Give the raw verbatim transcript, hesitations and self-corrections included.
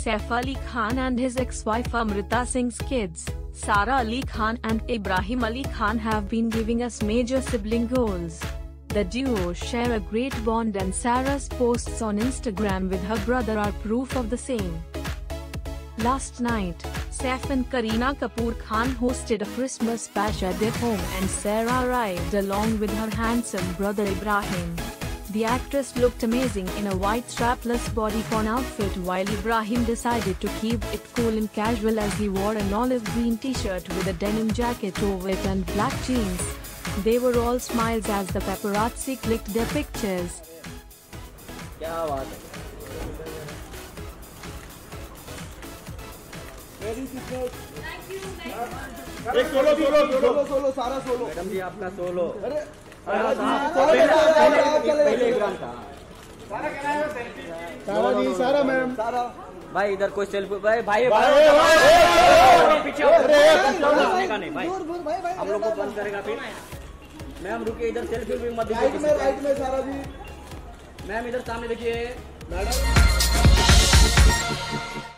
Saif Ali Khan and his ex-wife Amrita Singh's kids, Sara Ali Khan and Ibrahim Ali Khan, have been giving us major sibling goals. The duo share a great bond, and Sara's posts on Instagram with her brother are proof of the same. Last night, Saif and Kareena Kapoor Khan hosted a Christmas bash at their home, and Sara arrived along with her handsome brother Ibrahim. The actress looked amazing in a white strapless bodycon outfit, while Ibrahim decided to keep it cool and casual as he wore an olive green t-shirt with a denim jacket over it and black jeans. They were all smiles as the paparazzi clicked their pictures. क्या बात है? एक solo solo solo solo सारा solo. Madam ji आपका solo. अरे पहले इब्राहिम था। सारा जी, सारा मैम, सारा भाई इधर कोई सेल्फी भाई भाई पीछे का नहीं भाई, हम लोग को बंद करेगा फिर। मैम रुकिए, इधर सेल्फी भी मत दीजिए। राइट में, राइट में सारा जी। मैम इधर सामने देखिए। मैडम